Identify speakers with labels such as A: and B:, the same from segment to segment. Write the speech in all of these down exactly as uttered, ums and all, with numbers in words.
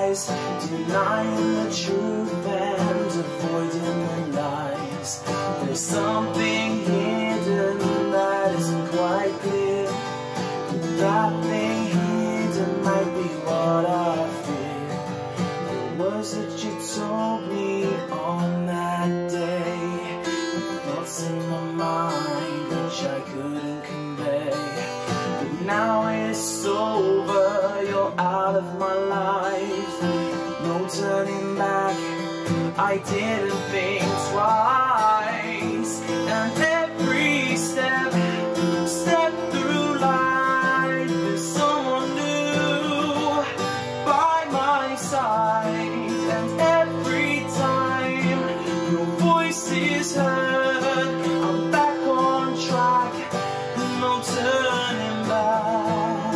A: lies, denying the truth and avoiding the lies. There's something hidden that isn't quite clear. That thing hidden might be what I fear. The words that you told me on that day, the thoughts in my mind which I couldn't convey. But now it's over, you're out of my life. No turning back, I didn't think twice. And every step, step through life, there's someone new by my side. And every time your voice is heard, I'm back on track, no turning back.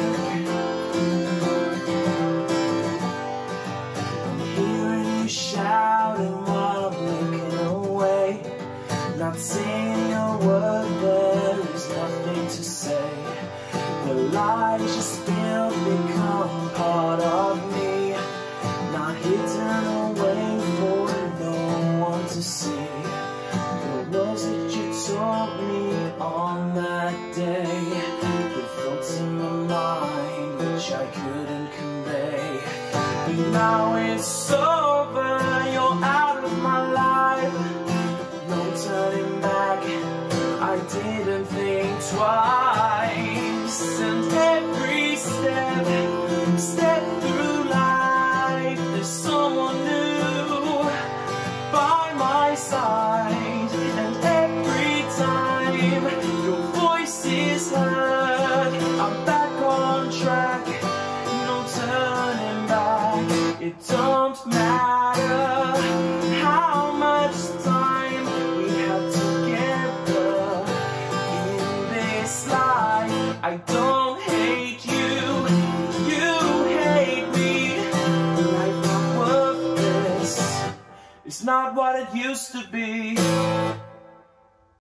A: I'm hearing you shouting while I'm looking away, not saying a word, there is nothing to say. The lies you spilled become part of me, not hidden away for no one to see. The words that you told me on that day, the thoughts in my mind which I couldn't convey. But now it's over, you're out of my life. No turning back, I didn't think twice. And every step, step through life, there's someone new by my side. And every time your voice is heard, I'm back on track, no turning back. It don't matter how much time we have together in this life. I don't hate you, you hate me. Life not worth this, it's not what it used to be.